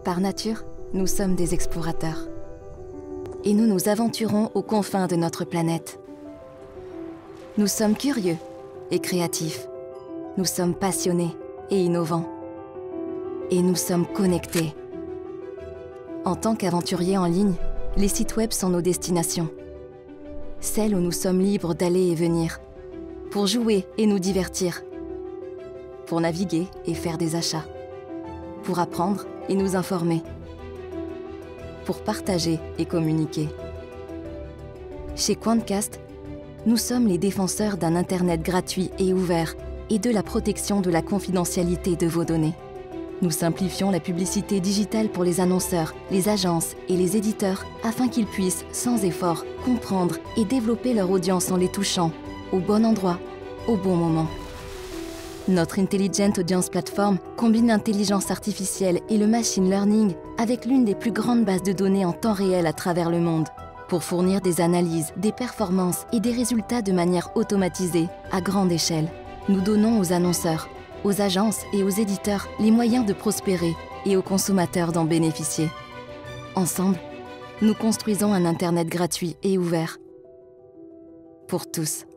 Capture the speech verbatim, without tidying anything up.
Par nature, nous sommes des explorateurs. Et nous nous aventurons aux confins de notre planète. Nous sommes curieux et créatifs. Nous sommes passionnés et innovants. Et nous sommes connectés. En tant qu'aventuriers en ligne, les sites web sont nos destinations. Celles où nous sommes libres d'aller et venir, pour jouer et nous divertir, pour naviguer et faire des achats, pour apprendre et nous informer, pour partager et communiquer. Chez Quantcast, nous sommes les défenseurs d'un Internet gratuit et ouvert et de la protection de la confidentialité de vos données. Nous simplifions la publicité digitale pour les annonceurs, les agences et les éditeurs afin qu'ils puissent, sans effort, comprendre et développer leur audience en les touchant, au bon endroit, au bon moment. Notre Intelligent Audience Platform combine l'intelligence artificielle et le machine learning avec l'une des plus grandes bases de données en temps réel à travers le monde, pour fournir des analyses, des performances et des résultats de manière automatisée, à grande échelle. Nous donnons aux annonceurs, aux agences et aux éditeurs les moyens de prospérer et aux consommateurs d'en bénéficier. Ensemble, nous construisons un Internet gratuit et ouvert pour tous.